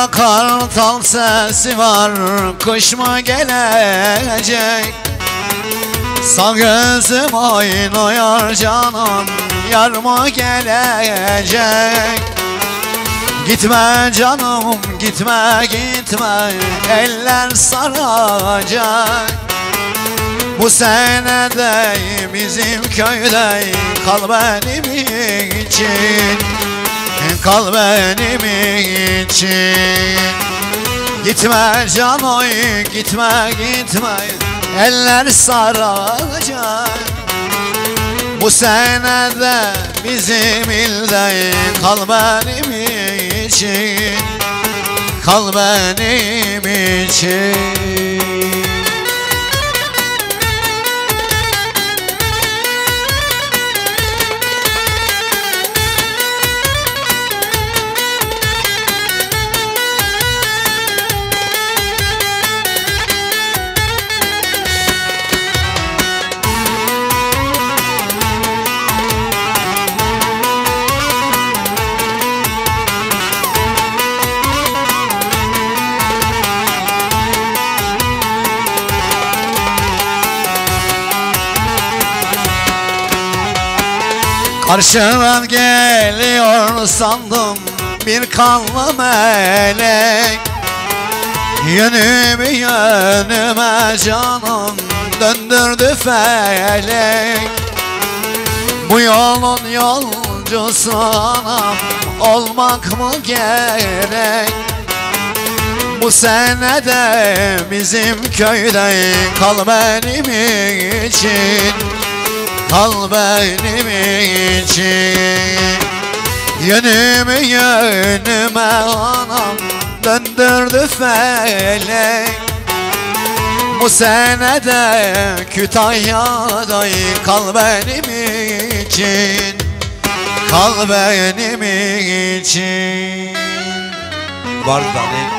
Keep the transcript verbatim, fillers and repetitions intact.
kartal sesi var, kış mı gelecek? Sağ gözüm oynuyor canım, yar mı gelecek? Gitme canım, gitme gitme, eller saracak. Bu sene de bizim köyde kal benim için, kal benim için. Gitme canım, gitme gitme, eller saracak. Bu sene de bizim ilde kal benim için, kal benim için. Karşıdan geliyor sandım bir kanlı melek. Yönümü yönüme canım döndürdü felek. Bu yolun yolcusu anam olmak mı gerek? Bu sene de bizim köyde kal benim için, kal benim için. Yönümü yönüme anam döndürdü felek. Bu sene de Kütahya'da kal benim için, kal benim için. Var da ne?